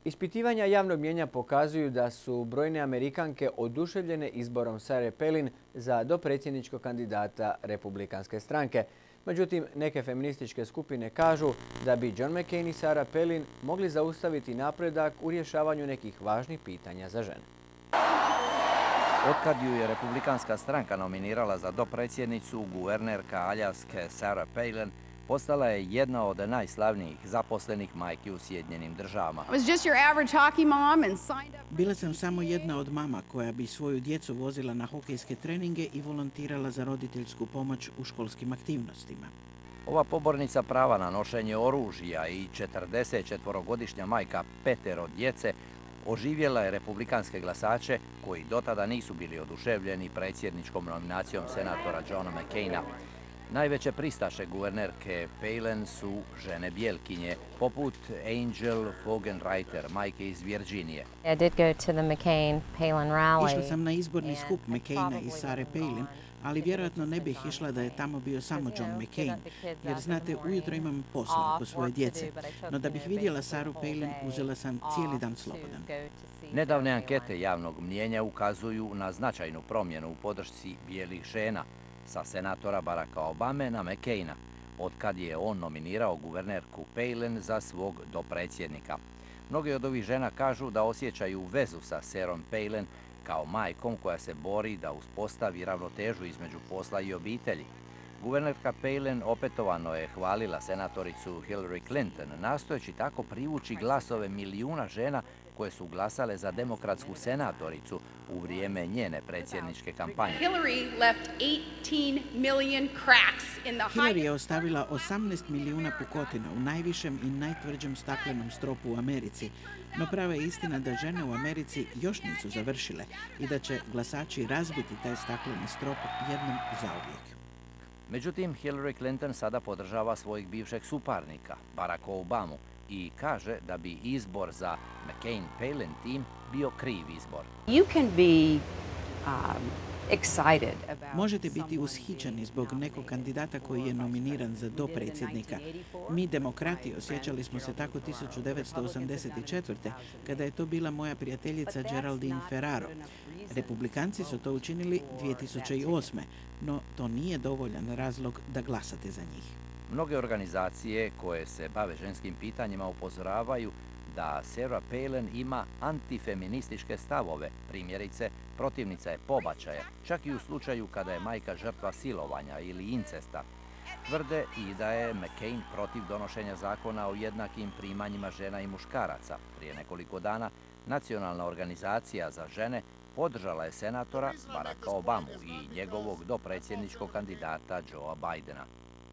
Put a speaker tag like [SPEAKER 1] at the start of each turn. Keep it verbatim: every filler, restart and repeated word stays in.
[SPEAKER 1] Ispitivanja javnog mnijenja pokazuju da su brojne Amerikanke oduševljene izborom Sarah Palin za dopredsjedničkog kandidata Republikanske stranke. Međutim, neke feminističke skupine kažu da bi John McCain i Sarah Palin mogli zaustaviti napredak u rješavanju nekih važnih pitanja za žene.
[SPEAKER 2] Otkad ju je Republikanska stranka nominirala za dopredsjednicu, guvernerka Aljaske Sarah Palin postala je jedna od najslavnijih zaposlenih majki u Sjedinjenim Državama.
[SPEAKER 3] Bila sam samo jedna od mama koja bi svoju djecu vozila na hokejske treninge i volontirala za roditeljsku pomoć u školskim aktivnostima.
[SPEAKER 2] Ova pobornica prava na nošenje oružja i četrdesetčetvorogodišnja majka petero djece oživjela je republikanske glasače koji dotada nisu bili oduševljeni predsjedničkom nominacijom senatora Johna McCaina. Najveće pristaše guvernerke Palin su žene bjelkinje, poput Angel Fogenreiter, majke iz Virginije.
[SPEAKER 3] Išla sam na izborni skup McCaina i Sarah Palin, ali vjerojatno ne bih išla da je tamo bio samo John McCain, jer znate, ujutro imam posla oko svoje djece, no da bih vidjela Sarah Palin uzela sam cijeli dan slobodan.
[SPEAKER 2] Nedavne ankete javnog mnijenja ukazuju na značajnu promjenu u podršci bijelih žena, sa senatora Baracka Obame na McCaina, otkad je on nominirao guvernerku Palin za svog dopredsjednika. Mnogi od ovih žena kažu da osjećaju vezu sa Sarahom Palin kao majkom koja se bori da uspostavi ravnotežu između posla i obitelji. Guvernerka Palin opetovano je hvalila senatoricu Hillary Clinton, nastojeći tako privući glasove milijuna žena koje su glasale za demokratsku senatoricu u vrijeme njene predsjedničke kampanje.
[SPEAKER 3] Hillary je ostavila osamnaest milijuna pukotina u najvišem i najtvrđem staklenom stropu u Americi, no prava je istina da žene u Americi još nisu završile i da će glasači razbiti taj stakleni strop jednom zauvijek.
[SPEAKER 2] Međutim, Hillary Clinton sada podržava svojeg bivšeg suparnika, Baracka Obamu, i kaže da bi izbor za McCain-Palin tim bio kriv izbor.
[SPEAKER 3] Možete biti ushićeni zbog nekog kandidata koji je nominiran za dopredsjednika. Mi, demokrati, osjećali smo se tako tisuću devetsto osamdeset četvrte. kada je to bila moja prijateljica Geraldine Ferraro. Republikanci su to učinili dvije tisuće osme. no to nije dovoljan razlog da glasate za njih.
[SPEAKER 2] Mnoge organizacije koje se bave ženskim pitanjima upozoravaju da Sarah Palin ima antifeminističke stavove, primjerice protivnica je pobačaja, čak i u slučaju kada je majka žrtva silovanja ili incesta. Tvrde i da je McCain protiv donošenja zakona o jednakim primanjima žena i muškaraca. Prije nekoliko dana Nacionalna organizacija za žene podržala je senatora Baracka Obamu i njegovog dopredsjedničkog kandidata Joea Bidena.